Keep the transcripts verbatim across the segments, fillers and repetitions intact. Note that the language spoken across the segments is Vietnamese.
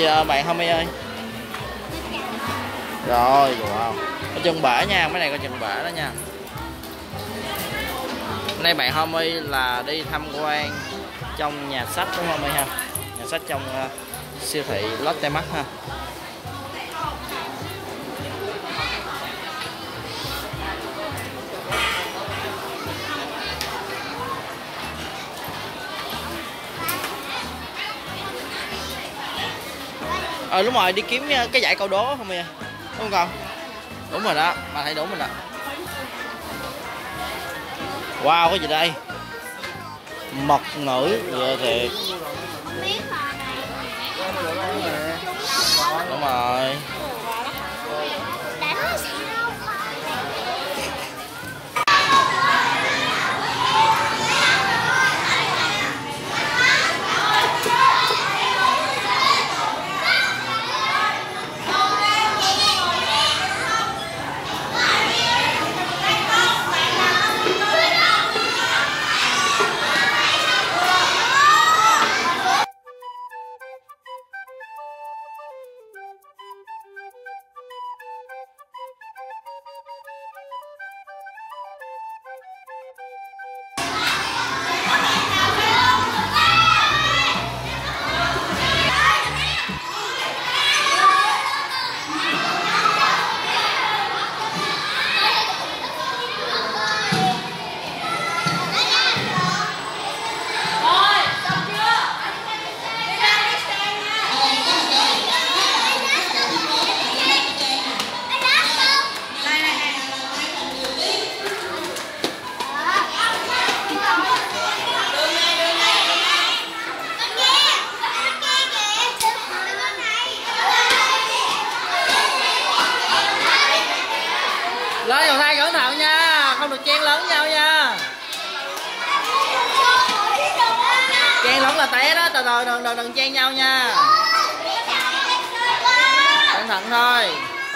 gì à, bạn Homie ơi? Rồi, wow. Có chân bể nha, mấy này có chân bể đó nha. Hôm nay bạn Homie là đi tham quan trong nhà sách đúng không Homie ha? Nhà sách trong uh, siêu thị Lotte Mart ha. Ờ đúng rồi, đi kiếm cái giải câu đố không vậy? Đúng không? Đúng rồi đó, mà thấy đúng rồi đó. Wow, cái gì đây? Mật ngữ ghê thiệt. Đúng rồi. Lên cầu thang cẩn thận nha, không được chen lấn nhau nha. Chen lấn là té đó, từ từ đừng, đừng, đừng chen nhau nha. Cẩn thận thôi.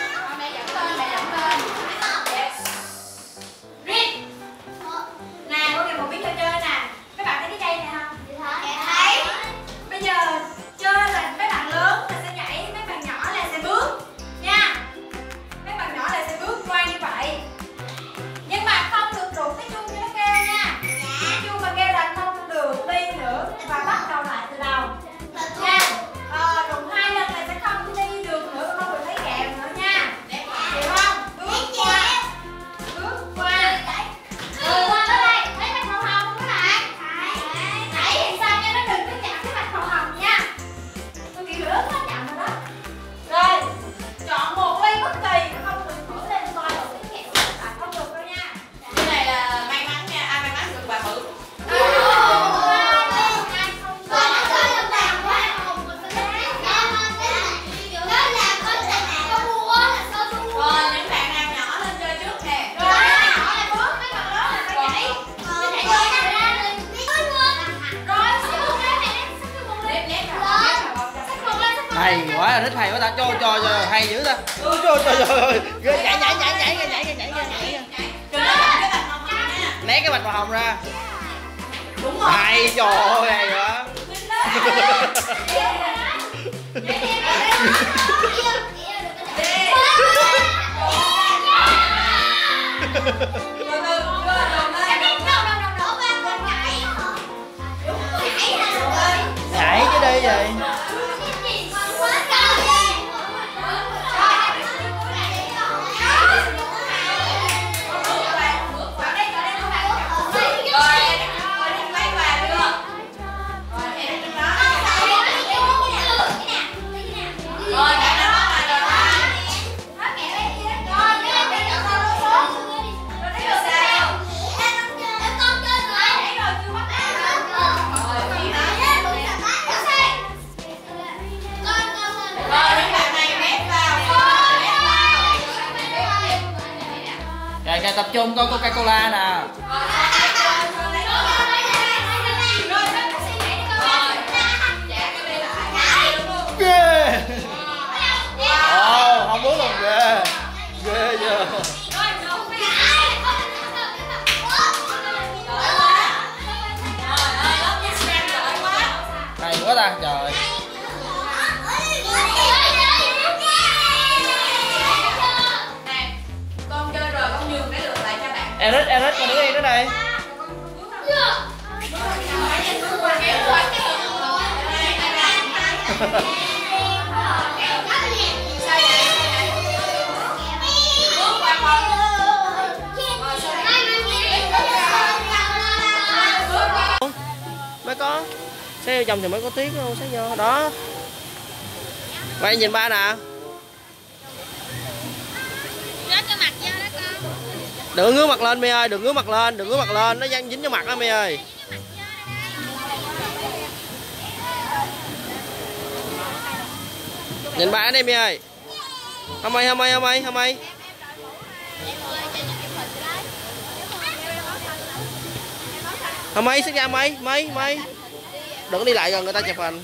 Nè, có một biết trò chơi nè. Các bạn thấy cái cây này không? Thấy. Bây giờ chơi là mấy bạn lớn là sẽ nhảy, mấy bạn nhỏ là sẽ bước nha. Mấy bạn nhỏ là sẽ bước qua như vậy. Nhưng mà không được đụng cái chuông cho nó kêu nha. Cái chuông mà kêu là không được đi nữa và bắt đầu lại từ đầu nha. Ờ, đụng hai lần là sẽ không đi được nữa, không được thấy kẹo nữa nha. Hiểu không? Bước qua, bước qua. Ừ, qua tới đây, thấy bạch màu hồng các bạn. Nãy thì sao nha, nó đừng có chạm cái bạch màu hồng nha. Tôi kiểu lớn nó chạm vào đó. Rồi, chọn một ly bất kỳ, không được thử lên coi rồi cái kẹo các bạn không được đâu nha. Cái này là may mắn nha, ai may mắn được bà bự. Hay quá, thích hay quá ta, cho cho cho hay dữ ta. Trời trời trời, ghê, nhảy nhảy nhảy nhảy nhảy nhảy nhảy nhảy. Né cái bạch màu hồng ra. Đúng rồi. Hay, trời ơi, hay quá. Nhảy chứ đi vậy. Rồi tập trung coi Coca-Cola nè. Ghê. Ồ, không muốn luôn, ghê. Ghê chưa. Hay quá ta, trời. Nè, con chơi rồi con nhường cái lượt lại cho bạn. Eric, Eric con đứng yên đó đây. Mới có xe vô chồng thì mới có tiếng luôn, sáng vô đó. Quay nhìn ba nè. Đừng ngước mặt lên Mi ơi, đừng ngước mặt lên, đừng ngước mặt lên, nó dính cho mặt đó Mi ơi. Nhìn ba ở đây Mi ơi. Không ơi, không ơi, không ơi, không ơi. Không ơi, xích ra mây, mây, mây. Đừng có đi lại gần người ta chụp hình.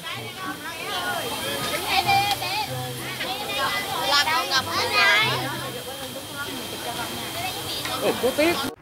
Làm con ngập hết. Ủa, có tiếc.